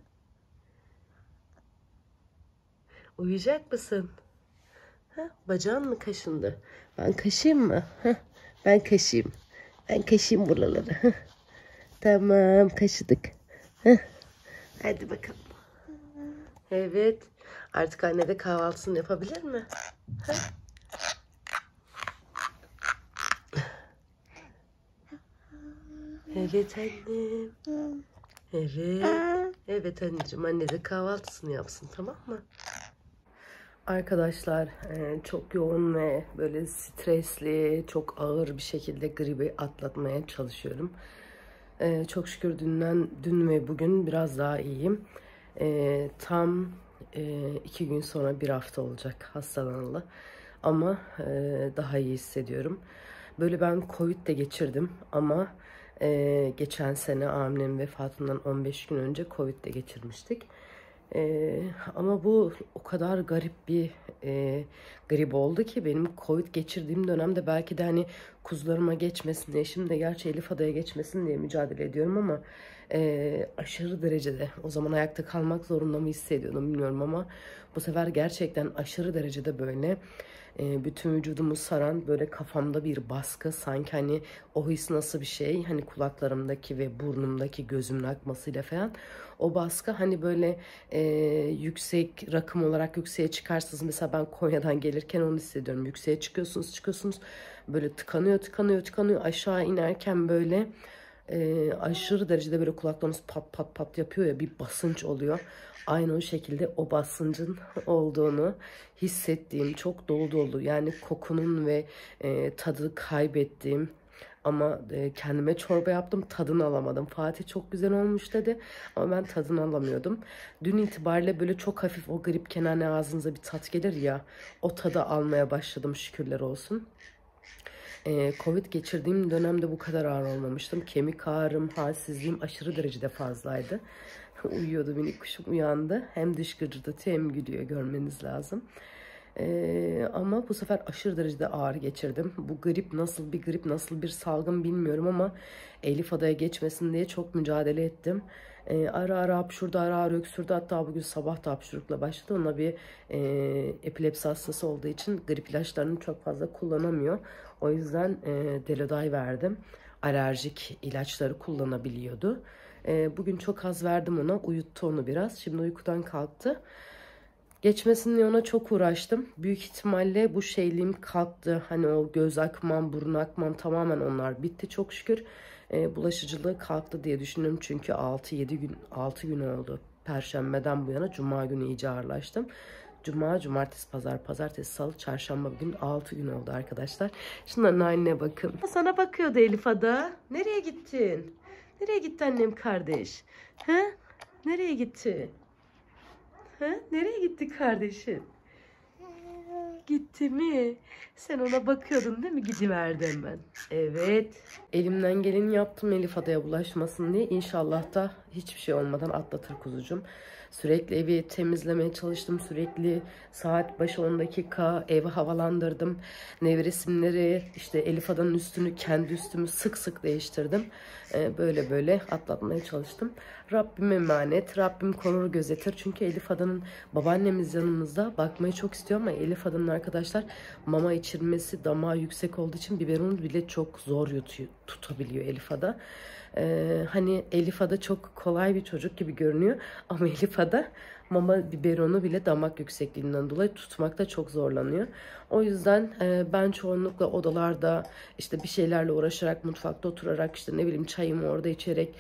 Uyuyacak mısın? Ha? Bacağın mı kaşındı? Ben kaşıyım mı? Ha? Ben kaşıyım. Ben kaşıyım buraları. Ha? Tamam kaşıdık. Ha? Hadi bakalım. Evet. Artık anne de kahvaltısını yapabilir mi? Ha? Evet annem. Evet. Evet anneciğim, anne de kahvaltısını yapsın, tamam mı? Arkadaşlar çok yoğun ve böyle stresli, çok ağır bir şekilde gribi atlatmaya çalışıyorum. Çok şükür dün ve bugün biraz daha iyiyim. Tam 2 gün sonra bir hafta olacak hastalanalı. Ama daha iyi hissediyorum. Böyle ben Covid de geçirdim ama geçen sene annemin vefatından 15 gün önce Covid de geçirmiştik. Ama bu o kadar garip bir grip oldu ki benim Covid geçirdiğim dönemde belki de hani kuzularıma geçmesin diye, şimdi de gerçi Elif Adaya geçmesin diye mücadele ediyorum ama aşırı derecede, o zaman ayakta kalmak zorunda mı hissediyordum bilmiyorum ama bu sefer gerçekten aşırı derecede böyle bütün vücudumu saran, böyle kafamda bir baskı, sanki hani o his nasıl bir şey, hani kulaklarımdaki ve burnumdaki gözümün akmasıyla falan o baskı, hani böyle yüksek rakım olarak yükseğe çıkarsınız, mesela ben Konya'dan gelirken onu hissediyorum, yükseğe çıkıyorsunuz böyle tıkanıyor aşağı inerken böyle aşırı derecede böyle kulaklarınız pat pat pat yapıyor ya, bir basınç oluyor. Aynı o şekilde o basıncın olduğunu hissettiğim, çok dolu dolu, yani kokunun ve tadı kaybettiğim, ama kendime çorba yaptım, tadını alamadım. Fatih çok güzel olmuş dedi ama ben tadını alamıyordum. Dün itibariyle böyle çok hafif, o gripken hani ağzınıza bir tat gelir ya, o tadı almaya başladım, şükürler olsun. Covid geçirdiğim dönemde bu kadar ağır olmamıştım. Kemik ağrım, halsizliğim aşırı derecede fazlaydı. Uyuyordu minik kuşum, uyandı. Hem dış gıcırdatıyor hem gülüyor, görmeniz lazım. Ama bu sefer aşırı derecede ağır geçirdim. Bu grip nasıl bir grip, nasıl bir salgın bilmiyorum ama Elif Adaya geçmesin diye çok mücadele ettim. Ara ara hapşurdu, ara ara öksürdü. Hatta bugün sabah da hapşurukla başladı. Ona bir epilepsi hastası olduğu için grip ilaçlarını çok fazla kullanamıyor. O yüzden Deloday verdim. Alerjik ilaçları kullanabiliyordu. Bugün çok az verdim ona. Uyuttu onu biraz. Şimdi uykudan kalktı. Geçmesin diye ona çok uğraştım. Büyük ihtimalle bu şeyliğim kalktı. Hani o göz akmam, burun akmam, tamamen onlar bitti çok şükür. Bulaşıcılığı kalktı diye düşünüyorum. Çünkü 6 gün oldu. Perşembeden bu yana Cuma günü iyice ağırlaştım. Cuma, cumartesi, pazar, pazartesi, salı, çarşamba, bugün 6 gün oldu arkadaşlar. Şunların haline bakın. Sana bakıyordu Elif Ada. Nereye gittin? Nereye gitti annem kardeş? He? Nereye gitti? He? Nereye gitti kardeşin? Gitti mi? Sen ona bakıyordun değil mi? Gidiverdi hemen. Evet. Elimden geleni yaptım Elif Adaya bulaşmasın diye. İnşallah da hiçbir şey olmadan atlatır kuzucum. Sürekli evi temizlemeye çalıştım. Sürekli saat başı 10 dakika evi havalandırdım. Nevresimleri, işte Elif Ada'nın üstünü, kendi üstümü sık sık değiştirdim. Böyle böyle atlatmaya çalıştım. Rabbim emanet. Rabbim korur gözetir. Çünkü Elif Ada'nın, babaannemiz yanımızda, bakmayı çok istiyor ama Elif Ada'nın arkadaşlar mama içirmesi damağı yüksek olduğu için biberonu bile çok zor tutabiliyor Elif Ada. Hani Elif Ada çok kolay bir çocuk gibi görünüyor ama Elif Ada mama biberonu bile damak yüksekliğinden dolayı tutmakta çok zorlanıyor. O yüzden ben çoğunlukla odalarda işte bir şeylerle uğraşarak, mutfakta oturarak, işte ne bileyim çayımı orada içerek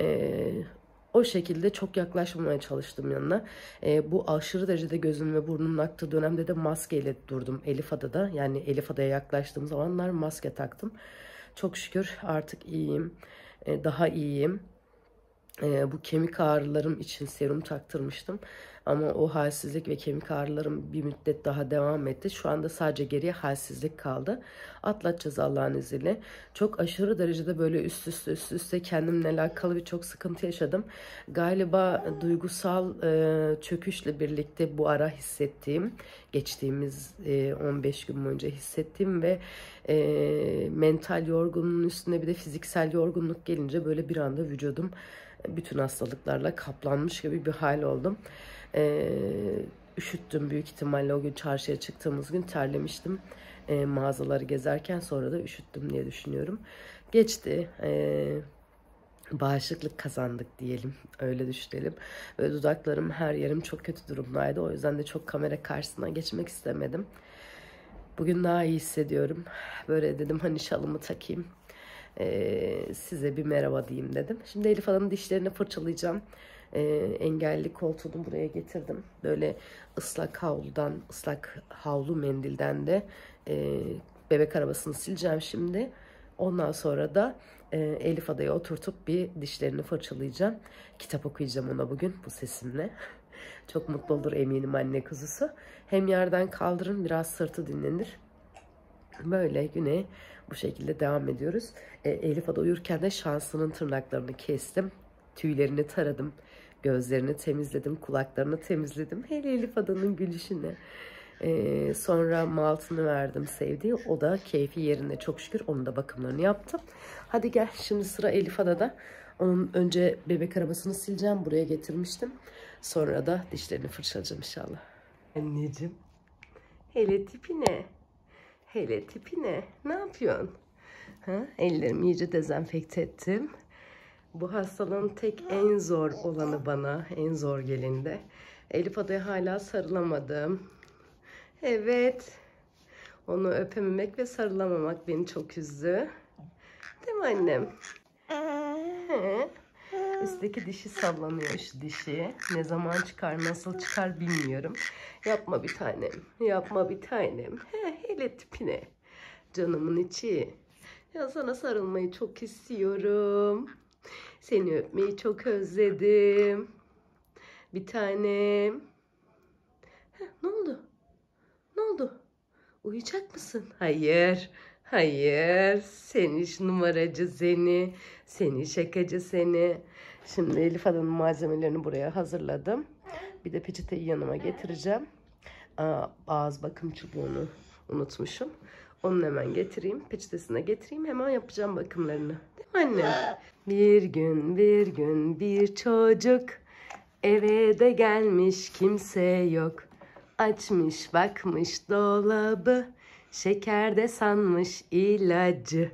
o şekilde çok yaklaşmamaya çalıştım yanına. Bu aşırı derecede gözüm ve burnumun aktığı dönemde de maskeyle durdum Elif Ada'da. Yani Elif Ada'ya yaklaştığım zamanlar maske taktım. Çok şükür artık iyiyim. Daha iyiyim. Bu kemik ağrılarım için serum taktırmıştım. Ama o halsizlik ve kemik ağrılarım bir müddet daha devam etti. Şu anda sadece geriye halsizlik kaldı. Atlatacağız Allah'ın izniyle. Çok aşırı derecede böyle üst üste kendimle alakalı birçok sıkıntı yaşadım. Galiba duygusal çöküşle birlikte bu ara hissettiğim, geçtiğimiz 15 gün boyunca hissettiğim ve mental yorgunluğun üstüne bir de fiziksel yorgunluk gelince böyle bir anda vücudum bütün hastalıklarla kaplanmış gibi bir hal oldum. Üşüttüm büyük ihtimalle, o gün çarşıya çıktığımız gün terlemiştim. Mağazaları gezerken, sonra da üşüttüm diye düşünüyorum. Geçti. Bağışıklık kazandık diyelim. Öyle düşünelim. Ve dudaklarım, her yerim çok kötü durumdaydı. O yüzden de çok kamera karşısına geçmek istemedim. Bugün daha iyi hissediyorum. Böyle dedim hani şalımı takayım. Size bir merhaba diyeyim dedim. Şimdi Elif Ada'nın dişlerini fırçalayacağım. Engelli koltuğunu buraya getirdim. Böyle ıslak havlu mendilden de bebek arabasını sileceğim şimdi. Ondan sonra da Elif Ada'ya oturtup bir dişlerini fırçalayacağım. Kitap okuyacağım ona bugün bu sesimle. Çok mutlu olur eminim anne kuzusu. Hem yerden kaldırın, biraz sırtı dinlenir. Böyle güne bu şekilde devam ediyoruz. Elif Ada uyurken de Şanslı'nın tırnaklarını kestim. Tüylerini taradım. Gözlerini temizledim. Kulaklarını temizledim. Hele Elif Ada'nın gülüşüne. Sonra maltını verdim sevdiği. O da keyfi yerinde çok şükür. Onun da bakımlarını yaptım. Hadi gel şimdi sıra Elif Ada'da. Onun önce bebek arabasını sileceğim. Buraya getirmiştim. Sonra da dişlerini fırçalayacağım inşallah. Anneciğim. Hele tipi ne? Hele tipi ne? Ne yapıyorsun? Ha? Ellerimi iyice dezenfekte ettim. Bu hastalığın tek en zor olanı bana. En zor gelinde. Elif Ada'ya hala sarılamadım. Evet. Onu öpememek ve sarılamamak beni çok üzdü. Değil mi annem? He. Üstteki dişi sallanıyor şu dişi. Ne zaman çıkar, nasıl çıkar bilmiyorum. Yapma bir tanem. Yapma bir tanem. Hele tipine. Canımın içi. Ya sana sarılmayı çok istiyorum. Seni öpmeyi çok özledim. Bir tanem. Ne oldu? Ne oldu? Uyuyacak mısın? Hayır. Hayır. Seni numaracı seni. Seni şakacı seni. Şimdi Elif Ada'nın malzemelerini buraya hazırladım. Bir de peçeteyi yanıma getireceğim. Ağız bakım çubuğunu unutmuşum. Onu hemen getireyim. Peçetesine getireyim. Hemen yapacağım bakımlarını. Değil mi anne? Bir gün bir çocuk eve de gelmiş kimse yok. Açmış bakmış dolabı, şekerde sanmış ilacı.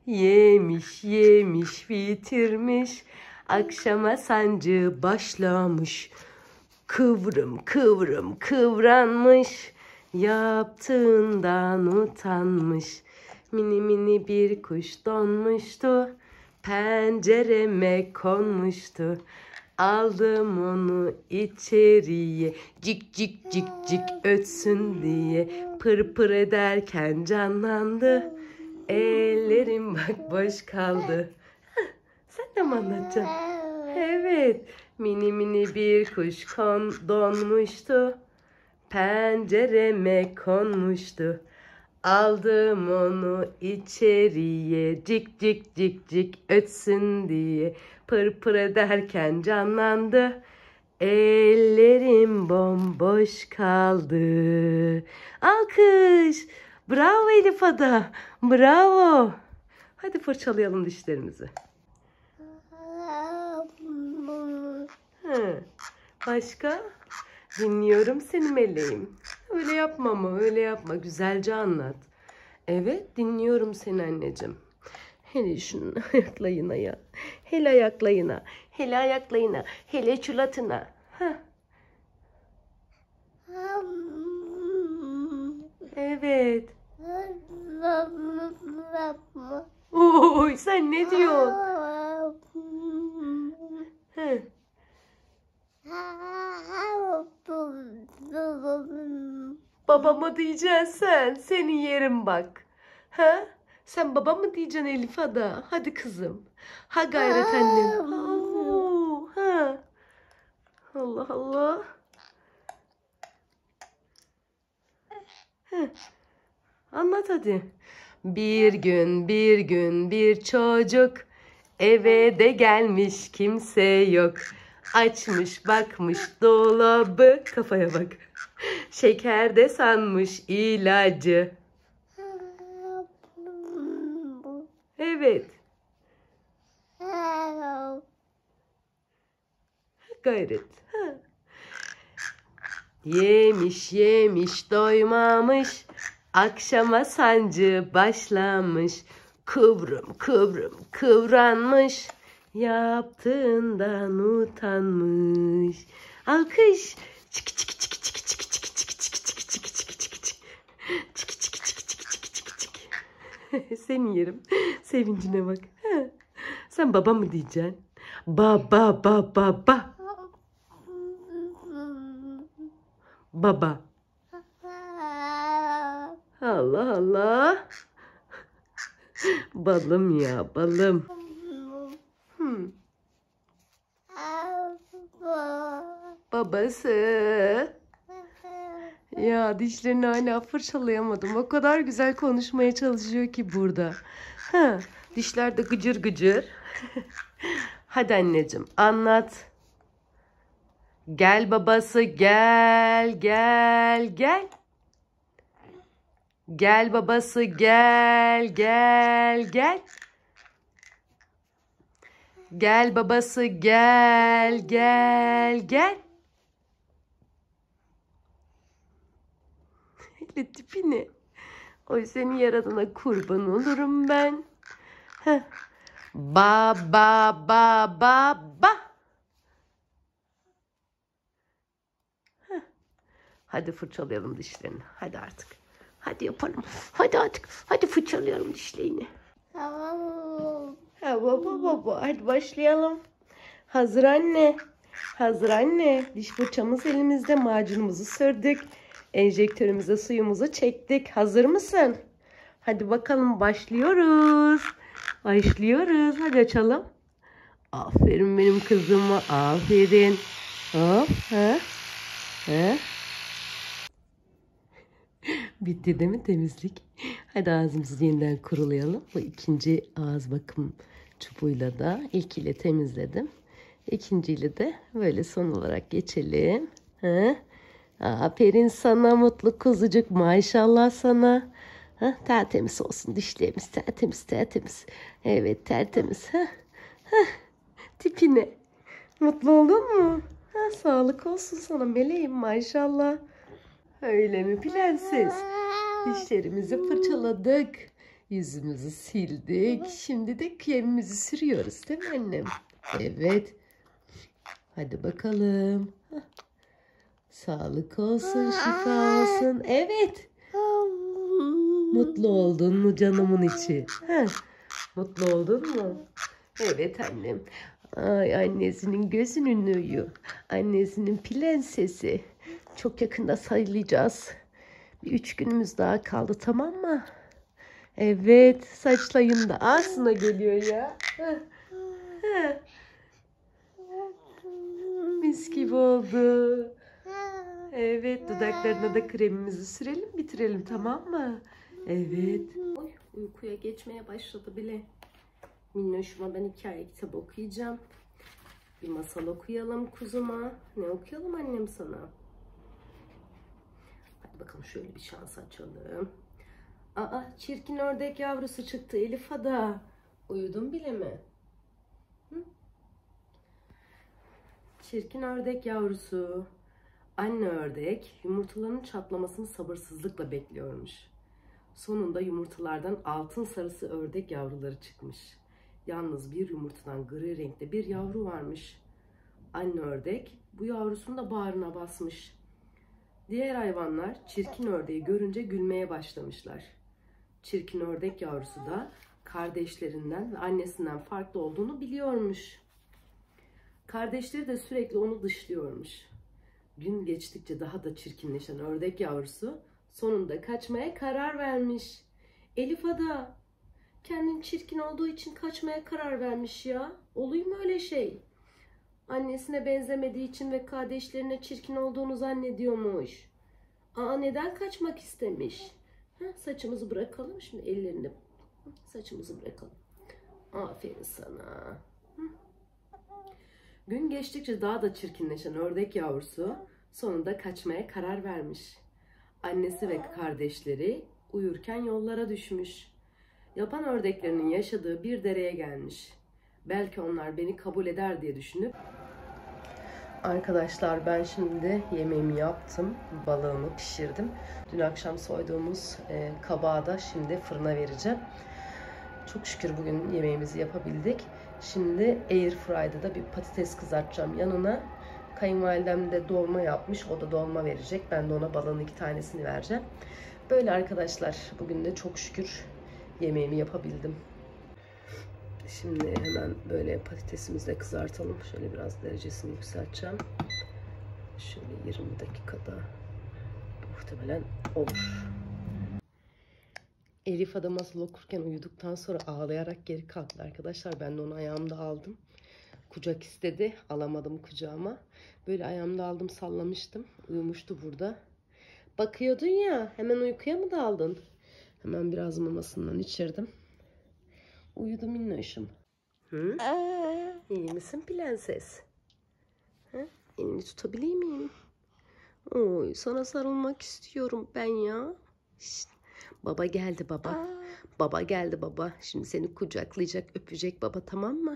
Yemiş bitirmiş, akşama sancı başlamış. Kıvrım kıvranmış, yaptığından utanmış. Mini bir kuş donmuştu, pencereme konmuştu. Aldım onu içeriye, cik ötsün diye. Pır ederken canlandı, ellerim bak boş kaldı. Sen de mi anlatacaksın? Evet, mini bir kuş donmuştu, pencereme konmuştu. Aldım onu içeriye, cik ötsün diye. Pır ederken canlandı, ellerim bomboş kaldı. Alkış! Bravo Elif Ada! Bravo! Hadi fırçalayalım dişlerimizi. Başka? Dinliyorum seni meleğim. Öyle yapma ama öyle yapma. Güzelce anlat. Evet dinliyorum seni anneciğim. Hele şunun ayaklayına ya. Hele ayaklayına. Hele ayaklayına. Hele çulatına. Evet. Oy sen ne diyorsun? Baba mı diyeceksin sen? Seni yerim bak. Ha? Sen baba mı diyeceksin Elif Ada? Hadi kızım. Ha gayret annem. Ha. Allah Allah. Anlat hadi. Bir gün bir çocuk eve de gelmiş kimse yok. Açmış bakmış dolabı, kafaya bak. Şekerde sanmış ilacı. Evet. Gayret. Yemiş doymamış, akşama sancı başlamış. Kıvrım kıvranmış, yaptığından utanmış. Alkış. Çık. Seni yerim. Sevincine bak. Sen baba mı diyeceksin? Baba. Baba. Allah Allah. Balım ya, balım. Babası. Ya dişlerini hala fırçalayamadım. O kadar güzel konuşmaya çalışıyor ki burada. Ha, dişler de gıcır gıcır. Hadi anneciğim anlat. Gel babası gel gel gel. Gel babası gel gel gel. Gel babası gel gel gel. Hele tipine. Oy seni yaradana kurban olurum ben. Heh. Ba ba ba ba ba. Heh. Hadi fırçalayalım dişlerini. Hadi artık. Hadi yapalım. Hadi artık. Hadi fırçalayalım dişlerini. Baba. Hadi başlayalım. Hazır anne. Hazır anne. Diş fırçamız elimizde. Macunumuzu sürdük. Enjektörümüze suyumuzu çektik. Hazır mısın? Hadi bakalım başlıyoruz. Başlıyoruz. Hadi açalım. Aferin benim kızıma. Aferin. Hop. Ha. Ha. Bitti değil mi temizlik? Hadi ağzımızı yeniden kurulayalım. Bu ikinci ağız bakım çubuğuyla da ilkiyle temizledim. İkinciyle de böyle son olarak geçelim. Ha? Aferin sana mutlu kuzucuk. Maşallah sana. Ha? Tertemiz olsun dişlerimiz. Tertemiz tertemiz. Evet tertemiz. Ha? Ha? Tipine. Mutlu oldun mu? Ha, sağlık olsun sana meleğim maşallah. Öyle mi prenses? Dişlerimizi fırçaladık. Yüzümüzü sildik. Şimdi de kremimizi sürüyoruz değil mi annem? Evet. Hadi bakalım. Hah. Sağlık olsun, şifa olsun. Evet. Mutlu oldun mu canımın içi? Heh. Mutlu oldun mu? Evet annem. Ay annesinin gözünün nuru. Annesinin prensesi. Çok yakında sayılacağız. Bir 3 günümüz daha kaldı tamam mı? Evet saçlayın da aslında geliyor ya. Mis gibi oldu. Evet dudaklarına da kremimizi sürelim bitirelim tamam mı? Evet. Oy, uykuya geçmeye başladı bile. Minnoşuma ben hikaye kitabı okuyacağım. Bir masal okuyalım kuzuma. Ne okuyalım annem sana? Hadi bakalım şöyle bir şans açalım. Aa çirkin ördek yavrusu çıktı Elif Ada. Uyudun bile mi? Hı? Çirkin ördek yavrusu. Anne ördek yumurtalarının çatlamasını sabırsızlıkla bekliyormuş. Sonunda yumurtalardan altın sarısı ördek yavruları çıkmış. Yalnız bir yumurtadan gri renkte bir yavru varmış. Anne ördek bu yavrusunu da bağrına basmış. Diğer hayvanlar çirkin ördeği görünce gülmeye başlamışlar. Çirkin ördek yavrusu da kardeşlerinden ve annesinden farklı olduğunu biliyormuş. Kardeşleri de sürekli onu dışlıyormuş. Gün geçtikçe daha da çirkinleşen ördek yavrusu sonunda kaçmaya karar vermiş. Elif Ada, kendin çirkin olduğu için kaçmaya karar vermiş ya. Oluyor mu öyle şey? Annesine benzemediği için ve kardeşlerine çirkin olduğunu zannediyormuş. Aa neden kaçmak istemiş? Ha, saçımızı bırakalım şimdi ellerini. Saçımızı bırakalım. Aferin sana. Hı. Gün geçtikçe daha da çirkinleşen ördek yavrusu sonunda kaçmaya karar vermiş. Annesi ve kardeşleri uyurken yollara düşmüş. Yaban ördeklerinin yaşadığı bir dereye gelmiş. Belki onlar beni kabul eder diye düşünüp... Arkadaşlar ben şimdi yemeğimi yaptım. Balığımı pişirdim. Dün akşam soyduğumuz kabağı da şimdi fırına vereceğim. Çok şükür bugün yemeğimizi yapabildik. Şimdi Airfry'da da bir patates kızartacağım yanına. Kayınvalidem de dolma yapmış. O da dolma verecek. Ben de ona balığın 2 tanesini vereceğim. Böyle arkadaşlar. Bugün de çok şükür yemeğimi yapabildim. Şimdi hemen böyle patatesimizi de kızartalım. Şöyle biraz derecesini yükselteceğim. Şöyle 20 dakikada muhtemelen olur. Elif Ada masal okurken uyuduktan sonra ağlayarak geri kalktı arkadaşlar. Ben de onu ayağımda aldım. Kucak istedi. Alamadım kucağıma. Böyle ayağımda aldım, sallamıştım. Uyumuştu burada. Bakıyordun ya, hemen uykuya mı daldın? Hemen biraz mamasından içirdim. Uyudu minnoşum. Hı? İyi misin prenses? Hı? Elini tutabilir miyim? Oy, sana sarılmak istiyorum ben ya. Şişt. Baba geldi baba. Baba geldi baba. Şimdi seni kucaklayacak, öpecek baba, tamam mı?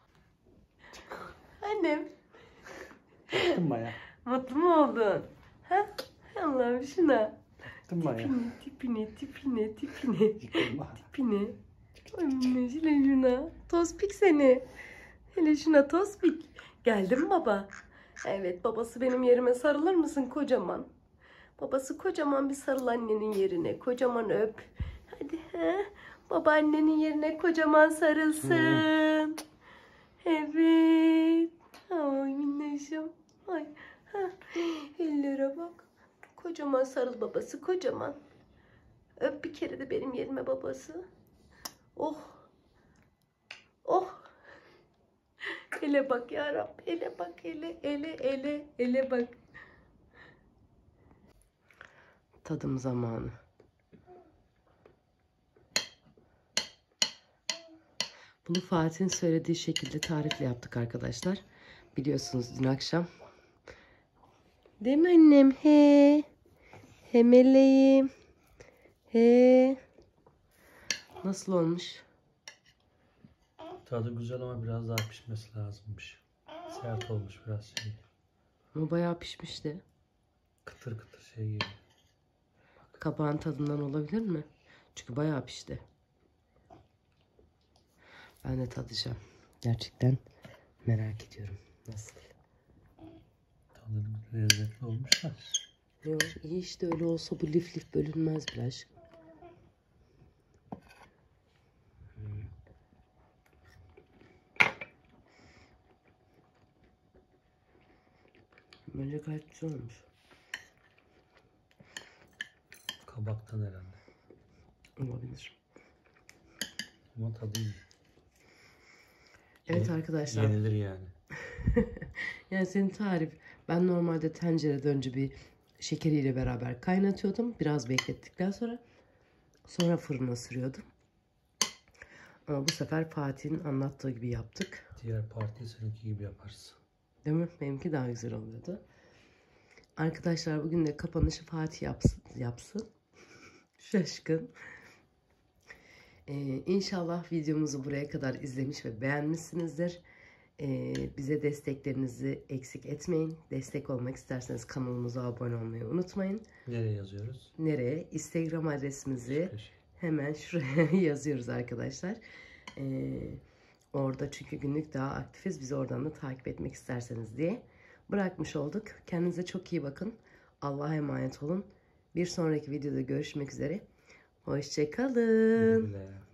Annem. Baktın Maya. Mutlu mu oldun? Ha? Allah'ım şuna. Baktın Maya. Tipine. Yıkılma. Tipine. Ay minnoş, hele şuna. Tospik seni. Hele şuna tospik. Geldin mi baba? Evet, babası benim yerime sarılır mısın kocaman? Babası kocaman bir sarıl annenin yerine. Kocaman öp. Hadi he. Baba annenin yerine kocaman sarılsın. Evet. Ay minnoşum. Ay. Ha. Ellere bak. Kocaman sarıl babası, kocaman. Öp bir kere de benim yerime babası. Oh. Oh. Ele bak ya Rab. Ele bak, ele bak. Tadım zamanı. Bunu Fatih'in söylediği şekilde tarifle yaptık arkadaşlar. Biliyorsunuz dün akşam. Değil mi annem? He. He meleğim. He. Nasıl olmuş? Tadı güzel ama biraz daha pişmesi lazımmış. Sert olmuş biraz şey. Ama bayağı pişmişti. Kıtır kıtır şey gibi. Kabağın tadından olabilir mi? Çünkü bayağı pişti. Ben de tadacağım. Gerçekten merak ediyorum. Nasıl? Tadı lezzetli olmuş da. Yok, iyi işte, öyle olsa bu lif lif bölünmez bile aşkım. Bence gayet güzel olmuş. Kabaktan herhalde. Olabilir. Ama tadı iyi. Evet arkadaşlar. Yenilir yani. Yani senin tarif. Ben normalde tencerede önce bir şekeriyle beraber kaynatıyordum. Biraz beklettikten sonra fırına sürüyordum. Ama bu sefer Fatih'in anlattığı gibi yaptık. Diğer partiyi seninki gibi yaparsın. Değil mi? Benimki daha güzel oluyordu. Arkadaşlar bugün de kapanışı Fatih yapsın. Şaşkın. İnşallah videomuzu buraya kadar izlemiş ve beğenmişsinizdir. Bize desteklerinizi eksik etmeyin. Destek olmak isterseniz kanalımıza abone olmayı unutmayın. Nereye yazıyoruz? Nereye? Instagram adresimizi hemen şuraya yazıyoruz arkadaşlar. Orada çünkü günlük daha aktifiz. Bizi oradan da takip etmek isterseniz diye bırakmış olduk. Kendinize çok iyi bakın. Allah'a emanet olun. Bir sonraki videoda görüşmek üzere. Hoşça kalın. Güle güle.